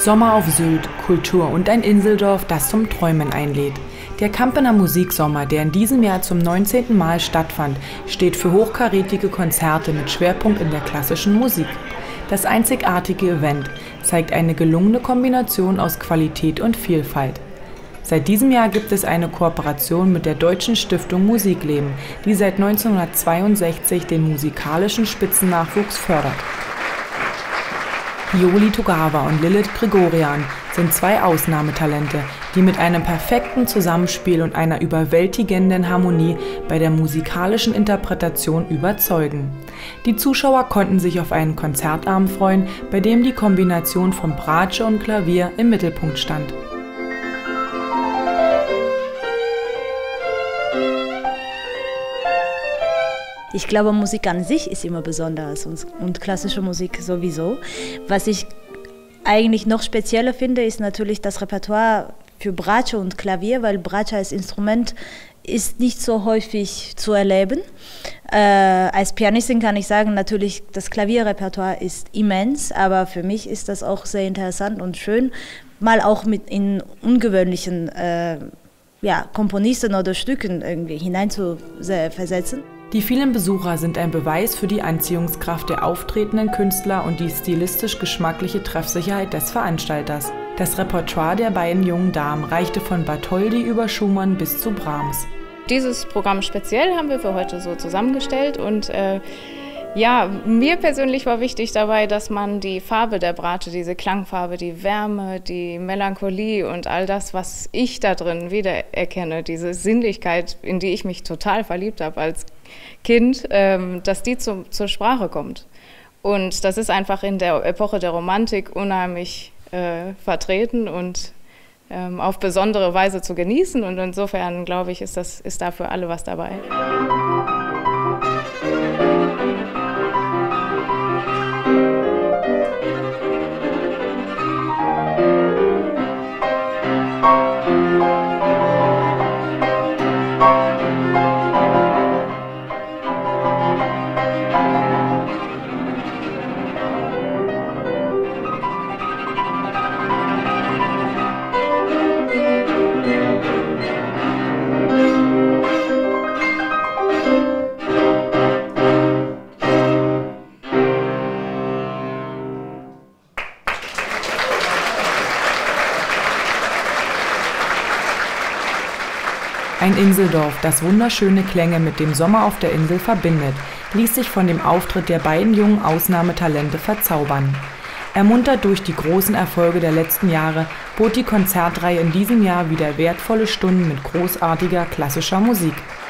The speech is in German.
Sommer auf Sylt, Kultur und ein Inseldorf, das zum Träumen einlädt. Der Kampener Musiksommer, der in diesem Jahr zum 19. Mal stattfand, steht für hochkarätige Konzerte mit Schwerpunkt in der klassischen Musik. Das einzigartige Event zeigt eine gelungene Kombination aus Qualität und Vielfalt. Seit diesem Jahr gibt es eine Kooperation mit der Deutschen Stiftung Musikleben, die seit 1962 den musikalischen Spitzennachwuchs fördert. Yoli Togawa und Lilith Gregorian sind zwei Ausnahmetalente, die mit einem perfekten Zusammenspiel und einer überwältigenden Harmonie bei der musikalischen Interpretation überzeugen. Die Zuschauer konnten sich auf einen Konzertabend freuen, bei dem die Kombination von Bratsche und Klavier im Mittelpunkt stand. Ich glaube, Musik an sich ist immer besonders und klassische Musik sowieso. Was ich eigentlich noch spezieller finde, ist natürlich das Repertoire für Bratsche und Klavier, weil Bratsche als Instrument ist nicht so häufig zu erleben. Als Pianistin kann ich sagen, natürlich das Klavierrepertoire ist immens, aber für mich ist das auch sehr interessant und schön, mal auch mit in ungewöhnlichen Komponisten oder Stücken irgendwie hineinzuversetzen. Die vielen Besucher sind ein Beweis für die Anziehungskraft der auftretenden Künstler und die stilistisch-geschmackliche Treffsicherheit des Veranstalters. Das Repertoire der beiden jungen Damen reichte von Bartholdy über Schumann bis zu Brahms. Dieses Programm speziell haben wir für heute so zusammengestellt und mir persönlich war wichtig dabei, dass man die Farbe der Bratsche, diese Klangfarbe, die Wärme, die Melancholie und all das, was ich da drin wiedererkenne, diese Sinnlichkeit, in die ich mich total verliebt habe als Kind, dass die zur Sprache kommt. Und das ist einfach in der Epoche der Romantik unheimlich vertreten und auf besondere Weise zu genießen. Und insofern, glaube ich, ist da für alle was dabei. Ein Inseldorf, das wunderschöne Klänge mit dem Sommer auf der Insel verbindet, ließ sich von dem Auftritt der beiden jungen Ausnahmetalente verzaubern. Ermuntert durch die großen Erfolge der letzten Jahre bot die Konzertreihe in diesem Jahr wieder wertvolle Stunden mit großartiger klassischer Musik.